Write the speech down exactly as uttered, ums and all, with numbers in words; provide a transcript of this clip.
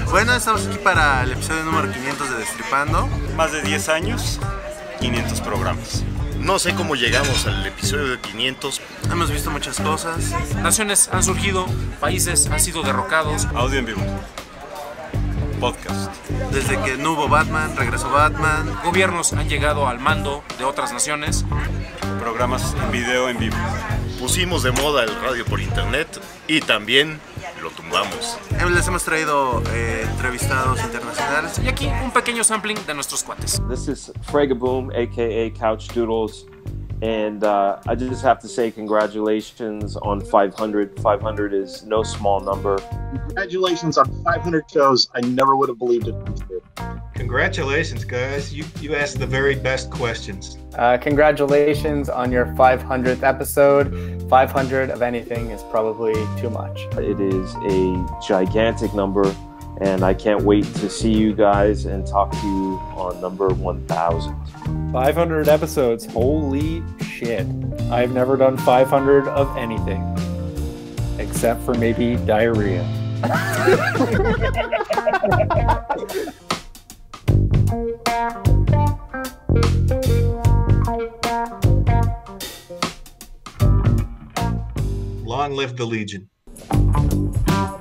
Bueno, estamos aquí para el episodio número quinientos de Destripando. Más de diez años, quinientos programas. No sé cómo llegamos al episodio de quinientos. Hemos visto muchas cosas. Naciones han surgido, países han sido derrocados. Audio en vivo. Podcast. Desde que no hubo Batman, regresó Batman. Gobiernos han llegado al mando de otras naciones. Programas en video en vivo. Pusimos de moda el radio por internet y también lo tumbamos. Les hemos traído eh, entrevistados internacionales. Y aquí un pequeño sampling de nuestros cuates. This is Fregaboom, aka Couch Doodles, and uh, I just have to say congratulations on five hundred. five hundred is no small number. Congratulations on five hundred shows. I never would have believed it come true. Congratulations, guys. You you asked the very best questions. Uh, congratulations on your five hundredth episode. five hundred of anything is probably too much. It is a gigantic number, and I can't wait to see you guys and talk to you on number one thousand. five hundred episodes. Holy shit. I've never done five hundred of anything. Except for maybe diarrhea. Long live the Legion.